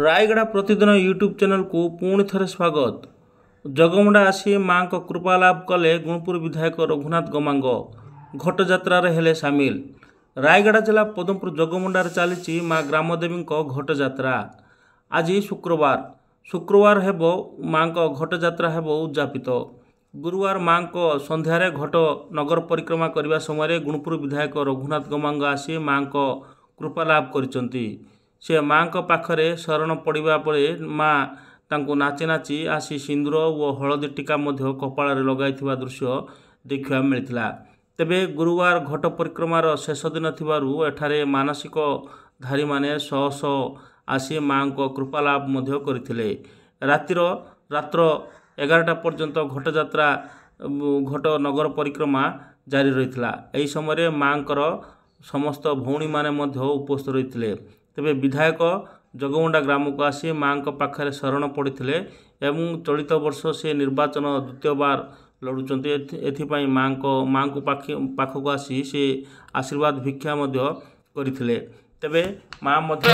रायगढ़ प्रतिदिन YouTube channel को पुणी थे स्वागत। जगमुंडा आसी माँ को कृपा लाभ कले गुणपुर विधायक रघुनाथ गमांग घट यात्रा हेले सामिल। रायगढ़ जिला पदमपुर जगमुंडार चली माँ ग्रामदेवी घट यात्रा। आज शुक्रवार हेब माँ को घट यात्रा हेब उद्यापित। गुरुवार माँ को संध्यारे घट नगर परिक्रमा करने समय गुणपुर विधायक रघुनाथ गमांग आसी माँ को कृपा लाभ करिसंती। से माँ को पाखरे शरण पड़ा पर माँ तांको नाची नाची आसी सिंदूर और हलदी टीका मध्य कपाल लगाई दृश्य देखा मिलता। तेबे गुरुवार घट परिक्रमार शेष दिन थिबारु एठारे मानसिक धारी माने शह शह आसी माँ को कृपा लाभ मध्य करथिले। रात्र 11टा पर्यंत घट यात्रा घट नगर परिक्रमा जारी रहितला। एही समय माँकर समस्त भौणी माने मध्य उपस्थित रहितले। तेबे विधायक जगमुंडा ग्राम को आसी माँ पाखरे शरण पड़ते एवं चलित वर्ष से निर्वाचन द्वितीय बार लड़ुचंती। एथिपाई माँ को पाखक आसी से आशीर्वाद भिक्षा मध्य करथिले। तेबे माँ मध्य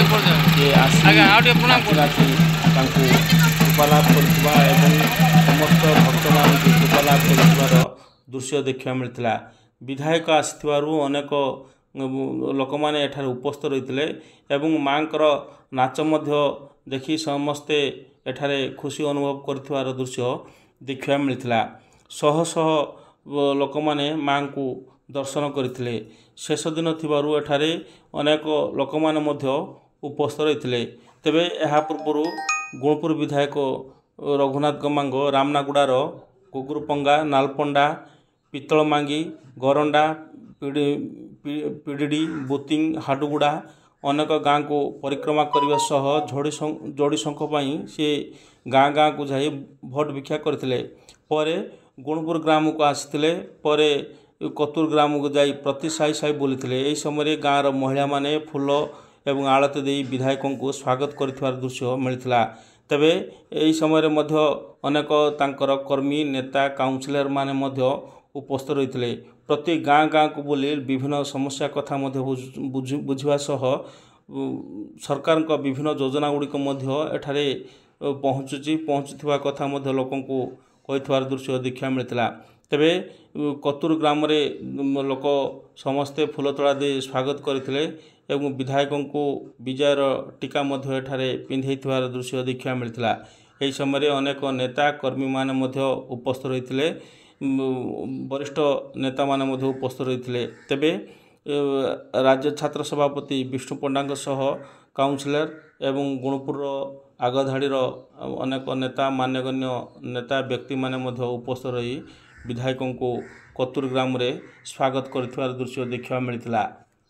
कृपालाभ कर समस्त भक्त मान कृपालाभ कर दृश्य देखा मिलता। विधायक आसिथिबारु अनेक लोक मैंने एठार उपस्थित रही एवं माँ नाच मध्य देखि समस्ते एठारे खुशी अनुभव कर दृश्य देखा मिलता। शह शह लोक मैंने माँ को दर्शन करते। शेष दिन थिबारु एठारे अनेक लोक मैंने मध्य उपस्थित रही। तेबे एहा पूर्व गुणपुर विधायक रघुनाथ गमांग रामनागुड़ार कुकुरपंगा नालपंडा पितलमांगी गरंडा पीडीडी बुतिंग हाडुगुड़ा अनेक गाँ को परिक्रमा करने सह जोड़ी शंख से गाँ गाँ को जाई भोट भिक्षा करथिले। परे गुणपुर ग्राम को आसिथिले। परे कतुर ग्राम को जाई प्रति साई साई बोलीथिले। एही समय गाँर महिला माने फूल एवं आलती दे विधायकों को स्वागत कर दृश्य मिलता। तेबे एही समय मध्य अनेक तांकर कर्मी नेता काउंसिलर माने मध्य उपस्थित रही। प्रति गाँ गाँ को बोली विभिन्न समस्या कथा बुझा सह सरकार का विभिन्न योजना गुड़िक एठारे पहुँचुवा कथा लोकों को कही दृश्य देखा मिलता। तेबे कतुर ग्राम लोक समस्ते फूलतोड़ा दे स्वागत करते एवं विधायकों को विजयर टीका एठारे पिंधे दृश्य देखा मिलता। यही समय अनेक नेता कर्मी माने उपस्थित रही। वरिष्ठ नेता माने उपस्थित रही। तेबे राज्य छात्र सभापति विष्णु पंडा सह काउंसिलर एवं गुणपुर आगधाड़ीर अनेक नेता मान्यगण्य नेता व्यक्ति माने उपस्थित रही विधायकों को कतुर ग्राम रे स्वागत कर दृश्य देखा मिलता।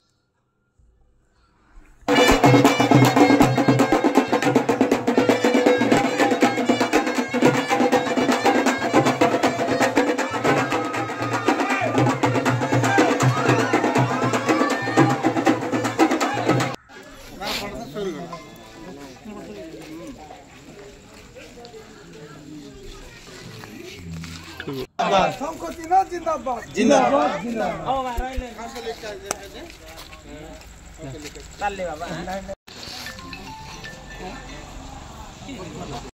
जिंदाबाद जिंदाबाद जिंदाबाद।